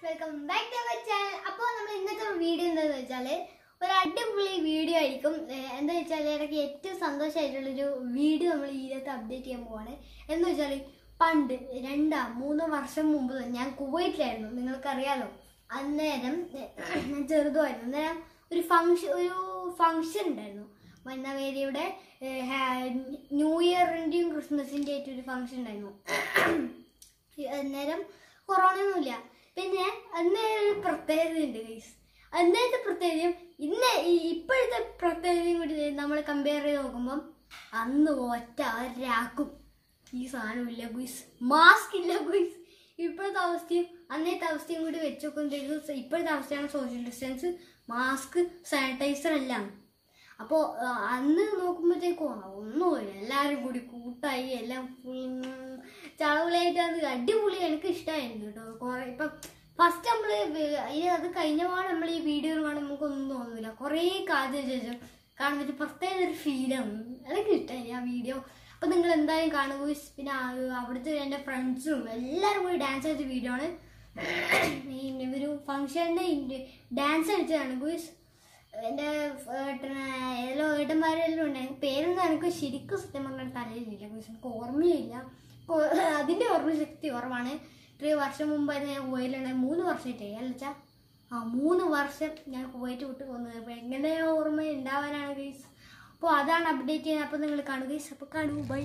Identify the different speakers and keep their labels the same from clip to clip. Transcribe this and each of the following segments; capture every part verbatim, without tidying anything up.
Speaker 1: welcome back to our channel. അപ്പോൾ നമ്മൾ ഇന്നത്തെ വീഡിയോ എന്താണെന്ന് വെച്ചാൽ ഒരു അടിപൊളി വീഡിയോ ആയിരിക്കും. എന്താ വെച്ചാൽ എനിക്ക് ഏറ്റവും സന്തോഷമായിട്ടുള്ളൊരു വീഡിയോ നമ്മൾ ഇതിനകത്ത് അപ്ഡേറ്റ് ചെയ്യാൻ പോവാണ്. എന്ന് വെച്ചാൽ പണ്ട് രണ്ടാ മൂന്ന് വർഷം മുമ്പ് ഞാൻ കുവൈറ്റിലായിരുന്നു, നിങ്ങൾക്കറിയാലോ. അന്നേരം ഞാൻ ചെറുതുമായിരുന്നു. അന്നേരം ഒരു ഫംഗ്ഷൻ ഒരു ഫംഗ്ഷൻ ഉണ്ടായിരുന്നു. മന്നവേരിയുടെ ന്യൂ ഇയറിൻ്റെയും ക്രിസ്മസിൻ്റെ ആയിട്ട് ഒരു ഫംഗ്ഷൻ ഉണ്ടായിരുന്നു. അന്നേരം കൊറോണ ഒന്നുമില്ല. പിന്നെ അന്നേരം ഒരു പ്രത്യേകത ഉണ്ട് ഗൈസ്. അന്നേരത്തെ പ്രത്യേകതയും ഇന്ന് ഇപ്പോഴത്തെ പ്രത്യേകതയും കൂടി നമ്മൾ കമ്പയർ ചെയ്ത് നോക്കുമ്പം അന്ന് ഒറ്റ ഒരാക്കും ഈ സാധനമില്ല ഗുയ്സ്, മാസ്ക് ഇല്ല ഗുയ്സ്. ഇപ്പോഴത്തെ അവസ്ഥയും അന്നത്തെ അവസ്ഥയും കൂടി വെച്ച് നോക്കുമ്പോഴത്തേക്കും ഇപ്പോഴത്തെ അവസ്ഥയാണ് സോഷ്യൽ ഡിസ്റ്റൻസ്, മാസ്ക്, സാനിറ്റൈസർ എല്ലാം. അപ്പോൾ അന്ന് നോക്കുമ്പോഴത്തേക്കും ഒന്നുമില്ല, എല്ലാവരും കൂടി കൂട്ടായി എല്ലാം ചളവിളായിട്ട് അത് അടിപൊളി. എനിക്ക് ഇഷ്ടമായിരുന്നു കേട്ടോ. കുറേ ഇപ്പം ഫസ്റ്റ് നമ്മൾ അത് കഴിഞ്ഞ പാട് നമ്മൾ ഈ വീഡിയോ കാണുമ്പോൾ നമുക്കൊന്നും തോന്നുന്നില്ല. കുറേ കാലത്തിന് ശേഷം കാണുമ്പോൾ ഒരു പ്രത്യേക ഒരു ഫീലാണ്. എനിക്ക് ഇഷ്ടമായി ആ വീഡിയോ. അപ്പം നിങ്ങൾ എന്തായാലും കാണുക. പിന്നെ അവിടുത്തെ എൻ്റെ ഫ്രണ്ട്സും എല്ലാവരും കൂടി ഡാൻസ് കളിച്ച വീഡിയോ ആണ്. ഒരു ഫംഗ്ഷൻ്റെ ഡാൻസ് കളിച്ചതാണ് ഗുയ്സ്. എൻ്റെ ഏതോ ഏട്ടന്മാരെല്ലാം ഉണ്ടായിരുന്നു. പേരൊന്നും എനിക്ക് ശരിക്കും സത്യം പറഞ്ഞാൽ തലയിലില്ല ഗുയ്സ്, എനിക്ക് ഓർമ്മയില്ല. അതിൻ്റെ ഓർമ്മശക്തി കുറവാണ്. ഇത്രയും വർഷം മുമ്പായിരുന്നു ഞാൻ കുവൈറ്റിലുണ്ടായി. മൂന്ന് വർഷമായിട്ടായി അല്ല വെച്ചാൽ ആ മൂന്ന് വർഷം ഞാൻ കുവൈറ്റ് വിട്ട് പോകുന്നത്. അപ്പോൾ എങ്ങനെ ഓർമ്മ ഉണ്ടാവാനാണ് ഗൈസ്. അപ്പോൾ അതാണ് അപ്ഡേറ്റ് ചെയ്യുന്നത്. അപ്പോൾ നിങ്ങൾ കാണുക ഗൈസ്. അപ്പോൾ കാണൂ, ബൈ.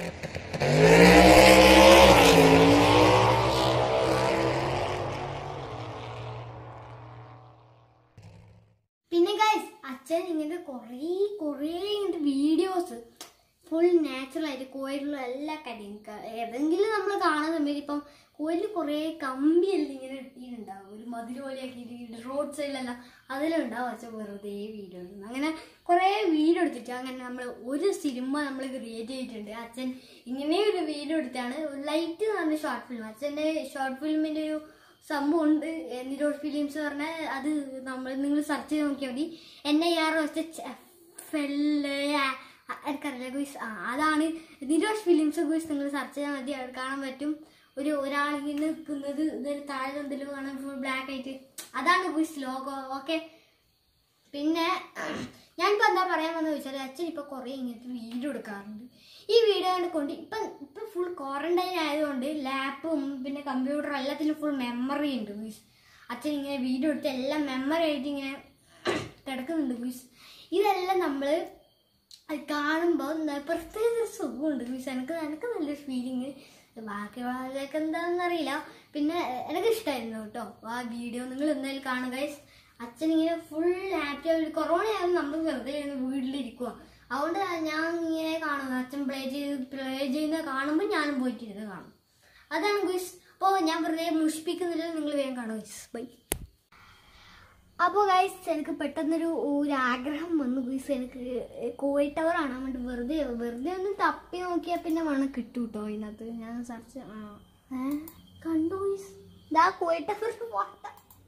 Speaker 1: പിന്നെ ഗൈസ് അച്ഛൻ ഇങ്ങനത്തെ കുറേ കുറേ ഇങ്ങനത്തെ വീഡിയോസ് ഫുൾ നാച്ചുറലായിട്ട് കുവൈറ്റിലുള്ള എല്ലാ കാര്യവും ഏതെങ്കിലും നമ്മൾ കാണുന്ന ഇപ്പം കുവൈറ്റിൽ കുറേ കമ്പിയെല്ലാം ഇങ്ങനെ ഇട്ടിട്ടുണ്ടാവും, ഒരു മതിൽ പോലെയാക്കിയിട്ട് റോഡ് സൈഡിലെല്ലാം അതിലുണ്ടാവും അച്ഛൻ വെറുതെ വീഡിയോ എടുക്കുന്നത്. അങ്ങനെ കുറേ വീഡിയോ എടുത്തിട്ട് അങ്ങനെ നമ്മൾ ഒരു സിനിമ നമ്മൾ ക്രിയേറ്റ് ചെയ്തിട്ടുണ്ട്. അച്ഛൻ ഇങ്ങനെ ഒരു വീഡിയോ എടുത്താണ്. ലൈറ്റ് എന്ന് പറഞ്ഞ ഷോർട്ട് ഫിലിം, അച്ഛൻ്റെ ഷോർട്ട് ഫിലിമിൻ്റെ ഒരു സംഭവം ഉണ്ട്, നിരോഡ് ഫിലിംസ് പറഞ്ഞാൽ. അത് നമ്മൾ നിങ്ങൾ സെർച്ച് ചെയ്ത് നോക്കിയാൽ മതി. എൻ ഐ ആർ വെച്ച എനിക്കറിയില്ല ഗുയ്സ്. ആ അതാണ് നിരോഡ് ഫിലിംസ് ഗുയ്സ്. നിങ്ങൾ സെർച്ച് ചെയ്താൽ മതി, അവിടെ കാണാൻ പറ്റും. ഒരു ഒരാളിങ്ങനെ നിൽക്കുന്നത് ഇതിന് താഴെ എന്തെങ്കിലും കാണാൻ ഫുൾ ബ്ലാക്ക് ആയിട്ട്, അതാണ് ഗുയ്സ് ലോഗോ. ഓക്കെ. പിന്നെ ഞാനിപ്പോൾ എന്താ പറയാൻ വന്നത് ചോദിച്ചാൽ അച്ഛൻ ഇപ്പോൾ കുറേ ഇങ്ങനത്തെ വീഡിയോ എടുക്കാറുണ്ട്. ഈ വീഡിയോ കൊണ്ട് ഇപ്പം ഇപ്പം ഫുൾ ക്വാറന്റൈൻ ആയതുകൊണ്ട് ലാപ്പും പിന്നെ കമ്പ്യൂട്ടറും എല്ലാത്തിലും ഫുൾ മെമ്മറി ഉണ്ട് ഗുയ്സ്. അച്ഛൻ ഇങ്ങനെ വീഡിയോ എടുത്ത് എല്ലാം മെമ്മറി ആയിട്ട് ഇങ്ങനെ കിടക്കുന്നുണ്ട് ഗുയ്സ്. ഇതെല്ലാം നമ്മൾ അത് കാണുമ്പോൾ പ്രത്യേക ഒരു സുഖമുണ്ട് ഗുയ്സ്. എനിക്ക് എനിക്ക് നല്ലൊരു ഫീലിങ്. ബാക്കിയുള്ളതൊക്കെ എന്താണെന്ന് അറിയില്ല. പിന്നെ എനിക്ക് ഇഷ്ടമായിരുന്നു കേട്ടോ ആ വീഡിയോ. നിങ്ങൾ എന്തായാലും കാണുക ഗൈസ്. അച്ഛൻ ഇങ്ങനെ ഫുൾ ഹാപ്പി ആയി. കൊറോണ ആയാലും നമ്മൾ വെറുതെ വീട്ടിലിരിക്കുക, അതുകൊണ്ട് ഞാൻ ഇങ്ങനെ കാണുന്നത്. അച്ഛൻ പ്ലേ ചെയ്ത് പ്ലേ ചെയ്യുന്ന കാണുമ്പോൾ ഞാനും പോയിട്ടിരുന്ന് കാണും. അതാണ് ഗുയ്സ്. അപ്പോൾ ഞാൻ വെറുതെ മുഷിപ്പിക്കുന്നില്ല, നിങ്ങൾ വേഗം കാണുക ഗൈസ്. ബൈ. അപ്പോൾ ഗൈസ് എനിക്ക് പെട്ടെന്നൊരു ഒരു ആഗ്രഹം വന്നു ഗുയ്സ്. എനിക്ക് കുവൈറ്റ് ടവർ കാണാൻ വേണ്ടി വെറുതെ വെറുതെ ഒന്ന് തപ്പി നോക്കിയാൽ പിന്നെ വേണം കിട്ടും കേട്ടോ. അതിനകത്ത് ഞാൻ സെർച്ച് ആ ഏ കണ്ടു ഗുയ്സ്. ഇതാ കുവൈറ്റ് ടവർ വാട്ട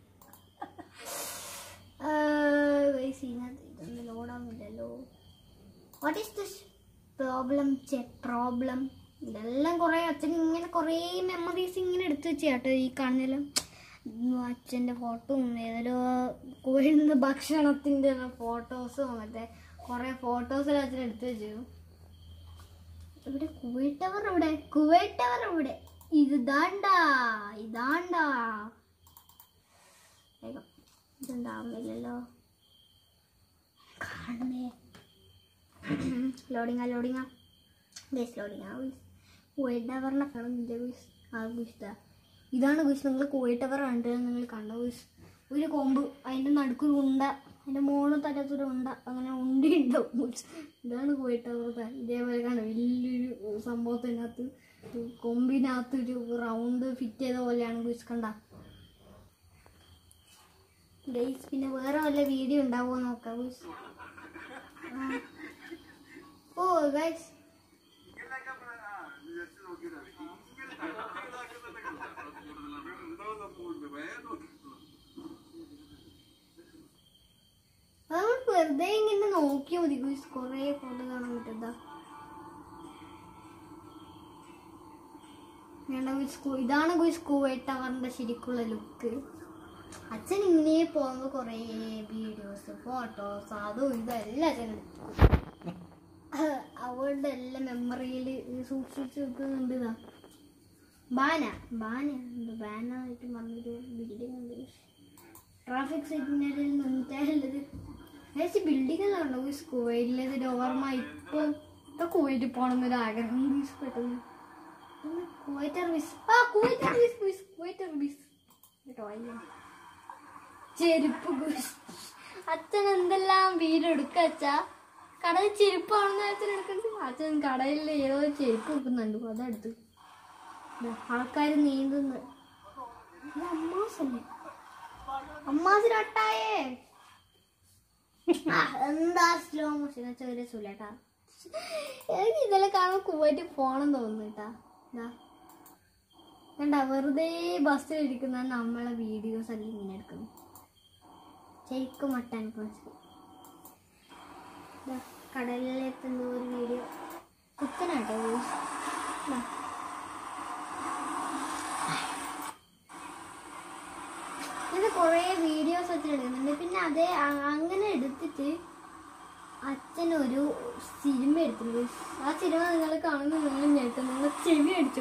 Speaker 1: ഗൈസ്. ഇതിനകത്ത് ഇതൊന്നും ലോഡാവുന്നില്ലല്ലോ. വാട്ട് ഈസ് ദിസ് പ്രോബ്ലം ചെ പ്രോബ്ലം ഇതെല്ലാം കുറേ അച്ഛൻ ഇങ്ങനെ കുറേ മെമ്മറീസ് ഇങ്ങനെ എടുത്ത് വെച്ച് കേട്ടോ. ഈ കാണുന്നതെല്ലാം അച്ഛൻ്റെ ഫോട്ടോയും ഏതൊരു കുവൈറ്റിൽ ഭക്ഷണത്തിൻ്റെ ഫോട്ടോസും മറ്റേ കുറേ ഫോട്ടോസെല്ലാം അച്ഛൻ എടുത്ത് വെച്ചു. ഇവിടെ കുവൈറ്റ് ടവർ ഇവിടെ കുവൈറ്റ് ടവർ ഇവിടെ ഇത് ഇതാണ്ടാ ഇതാണ്ടാ വേഗം ഇതുണ്ടാവുന്നില്ലല്ലോ. കാണുന്നേ ലോഡിങ്ങാ ലോഡിങ്ങാ ബേസ് ലോഡിങ്ങാ കുവൈറ്റ് ടവറിനെ കാണുന്നില്ല ഗുയ്സ്. ആ ഗുയ്സ് ഇതാണ് ഗുയ്സ്. നിങ്ങൾ കുവൈറ്റ് ടവർ കണ്ടത് നിങ്ങൾ കണ്ട ഗുയ്സ്. ഒരു കൊമ്പ്, അതിൻ്റെ നടുക്കൊരു ഉണ്ട, അതിൻ്റെ മോളും തരത്തൊരു ഉണ്ട, അങ്ങനെ ഉണ്ടി ഉണ്ടാവും ഗുയ്സ്. ഇതാണ് കുവൈറ്റ് ടവർ. ഇതേപോലെ കാണാം വലിയൊരു സംഭവത്തിനകത്ത് കൊമ്പിനകത്തൊരു റൗണ്ട് ഫിറ്റ് ചെയ്ത പോലെയാണ് ഗുയ്സ്. കണ്ട ഗൈസ്. പിന്നെ വേറെ വല്ല വീഡിയോ ഉണ്ടാവുമോ നോക്കാം ഗുയ്സ്. ഓ ഗൈസ് അത് വെറുതെ ഇങ്ങനെ നോക്കിയാൽ മതി ഗുയ്സ്. കുറേ ഫോട്ടോ കാണാൻ പറ്റും. ഇതാണ് ഗുയ്സ് കുവൈറ്റ് ടവറിന്റെ ശരിക്കുള്ള ലുക്ക്. അച്ഛൻ ഇങ്ങനെ പോകുമ്പോൾ കുറേ വീഡിയോസ് ഫോട്ടോസ് അതും ഇതെല്ലാം അച്ഛൻ അവളുടെ എല്ലാം മെമ്മറിയിൽ സൂക്ഷിച്ച് വെക്കുന്നുണ്ട്. ഇതാ ബാന ബാന എന്ത് ബാനായിട്ട് പറഞ്ഞൊരു ബിൽഡിംഗ് ഉണ്ട്. ട്രാഫിക് സിഗ്നലിൽ നിന്നിട്ടുള്ളത് ഏകദേശം ബിൽഡിങ്ങെല്ലാം ഉണ്ടോ കുവൈറ്റിലത് ഓർമ്മ. ഇപ്പോൾ ഇപ്പോൾ കുവൈറ്റിൽ പോകണമെന്നൊരു ആഗ്രഹം പെട്ടെന്ന് കുവൈറ്റ് മിസ് ആ Kuwait miss miss Kuwait miss കേട്ടോ. ചെരുപ്പ് അച്ഛൻ എന്തെല്ലാം വീട് എടുക്കുക അച്ഛാ. കടയിൽ ചെരുപ്പാണെന്ന് അച്ഛൻ എടുക്കുന്നത്. അച്ഛൻ കടയിൽ ഏതോ ചെരുപ്പ് വെക്കുന്നുണ്ട് അതെടുത്ത് ആൾക്കാർ നീന്തുന്നു. അമ്മാസല്ലേ അമ്മാസിനൊട്ടായേ എന്താ സ്ലോ മോഷൻ ചെറിയ സുലേട്ടാ. എനിക്ക് ഇതെല്ലാം കാണുമ്പോൾ കുവൈറ്റ് പോകണം തോന്നുന്നു കേട്ടാ. എന്താ കണ്ടാ വെറുതെ ബസ്സിൽ ഇരിക്കുന്ന നമ്മളെ വീഡിയോസ് എല്ലാം ഇങ്ങനെ എടുക്കുന്നു. ശരിക്കും മട്ടാൻ കടലിലെത്തുന്ന ഒരു വീഡിയോ കുത്തനാട്ടോ. ഇത് കുറേ വീഡിയോസ് അച്ഛൻ എടുക്കുന്നുണ്ട്. പിന്നെ അതേ അങ്ങനെ എടുത്തിട്ട് അച്ഛനൊരു സിനിമ എടുത്തിട്ടുണ്ട്. ആ സിനിമ നിങ്ങൾ കാണുമ്പോൾ നിങ്ങൾ ഞെട്ടും. നിങ്ങൾ ചെവി അടിച്ചു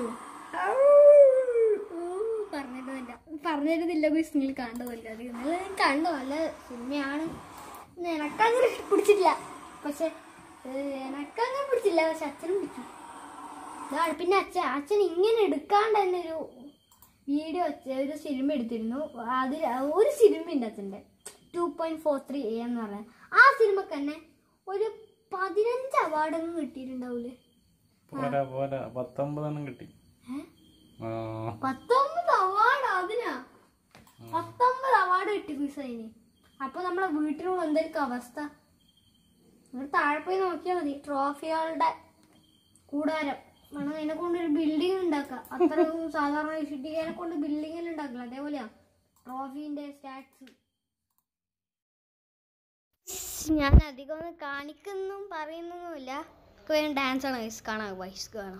Speaker 1: പറഞ്ഞിരുന്നില്ല പറഞ്ഞിരുന്നില്ല നിങ്ങൾ കണ്ടതല്ല. അത് നിങ്ങൾ കണ്ടു നല്ല സിനിമയാണ്. എനക്കങ്ങനെ പിടിച്ചിട്ടില്ല. പക്ഷെ എനക്കങ്ങനെ പിടിച്ചില്ല. പക്ഷെ അച്ഛനും പിടിച്ചു. പിന്നെ അച്ഛൻ അച്ഛൻ ഇങ്ങനെ എടുക്കാണ്ട് തന്നെ ഒരു വീഡിയോ ഒരു സിനിമ എടുത്തിരുന്നു. അതിൽ ഒരു സിനിമ ഉണ്ട് അച്ഛൻ്റെ two point four three A എന്ന് പറഞ്ഞാൽ. ആ സിനിമക്ക് തന്നെ ഒരു പതിനഞ്ച് അവാർഡൊന്നും കിട്ടിയിട്ടുണ്ടാവൂലേ?
Speaker 2: പത്തൊമ്പതെണ്ണം കിട്ടി.
Speaker 1: പത്തൊമ്പത് അവാർഡ് അതിനാ പത്തൊമ്പത് അവാർഡ് കിട്ടി ഫിസൈന്. അപ്പൊ നമ്മളെ വീട്ടിലുള്ള എന്തായിരിക്കും അവസ്ഥ? നിങ്ങൾ താഴെ പോയി നോക്കിയാൽ മതി. ട്രോഫികളുടെ കൂടാരം വേണം. അതിനെ കൊണ്ട് ഒരു ബിൽഡിംഗ് ഉണ്ടാക്കാം. അത്ര സാധാരണ വിശുദ്ധിക്കാനെ കൊണ്ട് ബിൽഡിങ്ങിൽ ഉണ്ടാക്കില്ല. അതേപോലെയാ ട്രോഫീന്റെ സ്റ്റാറ്റ്സ്. ഞാൻ അധികം ഒന്നും കാണിക്കുന്നു പറയുന്നൊന്നുമില്ല. ഡാൻസ് ആണ് വയസ്സ് കാണാം വയസ്സ് കാണാം.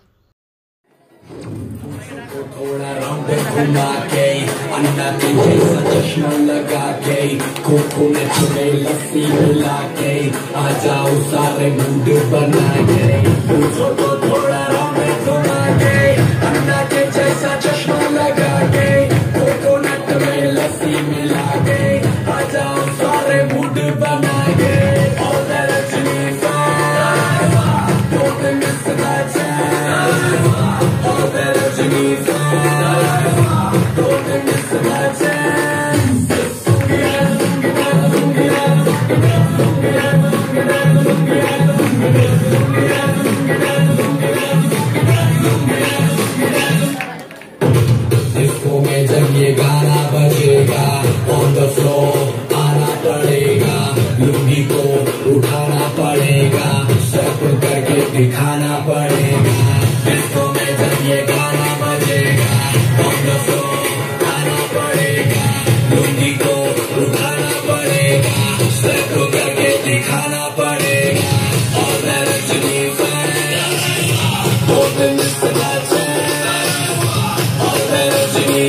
Speaker 3: थोड़ा राउंड घुमा के अन्ना के जैसा चश्मा लगा के कोकोनट में लस्सी मिला के आ जाओ सारे मूड बना के मुझको तो थोड़ा राउंड घुमा के अन्ना के जैसा चश्मा लगा के कोकोनट में लस्सी मिला के आ जाओ सारे मूड बना के all the rajni fans don't miss the chance all the rajni disco में जब ये गाना बजेगा ऑन द फ्लोर आना पड़ेगा लुंगी को उठाना पड़ेगा स्टेप करके दिखाना पड़ेगा डिस्को में जब ये गाना बजेगा ऑन द फ्लोर आना पड़ेगा लुंगी को उठाना पड़ेगा स्टेप करके दिखाना पड़ेगा और मैं रजनी बहुत मिस करते और मैं रजनी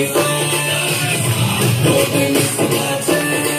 Speaker 3: बहुत मिस करते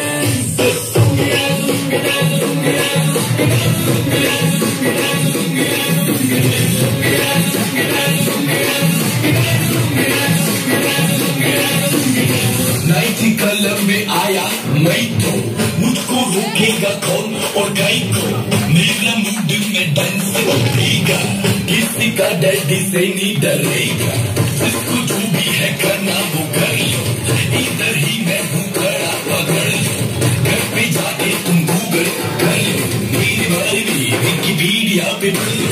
Speaker 3: नाइटी कलम में आया मैं तो मुझको रोकेगा कौन और गाय को मेरा मूड में डांस करेगा किसी का डैडी से नहीं डरेगा जिसको जो भी है करना वो कर लो इधर ही मैं हूँ खड़ा पकड़ लो घर पे जाके तुम गूगल कर लो मेरी बारी विकिपीडिया पे पढ़ लो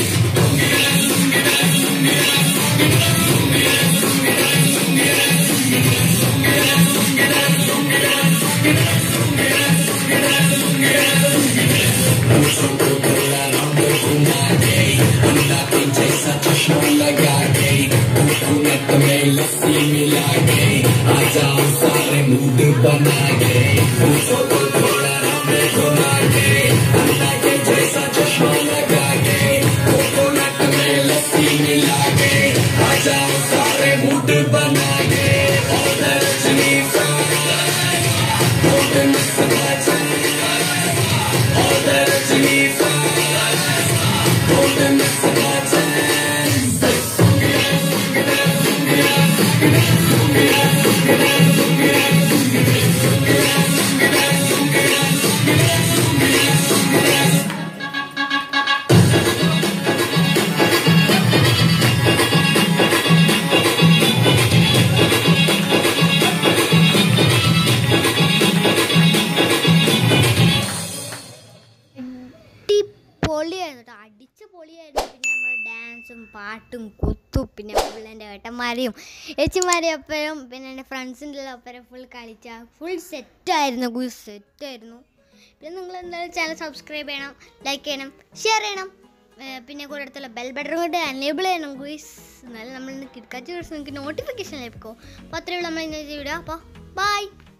Speaker 3: मुझको थोड़ा राउंड घुमा के अन्ना के जैसा चश्मा लगा के कोकोनट में लस्सी मिला के आ जाओ सारे मूड बना के मुझको थोड़ा राउंड घुमा के अन्ना के जैसा चश्मा लगा के कोकोनट में लस्सी मिला के आ जाओ सारे मूड बना के और रजनी
Speaker 1: പാട്ടും കുത്തും പിന്നെ ഫുൾ എൻ്റെ ഏട്ടന്മാരെയും ഏച്ചിമാരെയും ഒപ്പരം പിന്നെ എൻ്റെ ഫ്രണ്ട്സിൻ്റെ ഒപ്പരം ഫുൾ കളിച്ച ഫുൾ സെറ്റായിരുന്നു ഗുസ് സെറ്റായിരുന്നു. പിന്നെ നിങ്ങൾ എന്തായാലും ചാനൽ സബ്സ്ക്രൈബ് ചെയ്യണം, ലൈക്ക് ചെയ്യണം, ഷെയർ ചെയ്യണം. പിന്നെ കൂടെ അടുത്തുള്ള ബെൽ ബട്ടൺ കൊണ്ട് എനേബിൾ ചെയ്യണം ഗുയ്സ്. എന്നാലും നമ്മൾ കിടക്കാച്ച ദിവസം നിങ്ങൾക്ക് നോട്ടിഫിക്കേഷൻ ലഭിക്കും. അപ്പോൾ അത്രയുള്ള നമ്മൾ ഇന്നത്തെ വീഡിയോ. അപ്പോൾ ബൈ.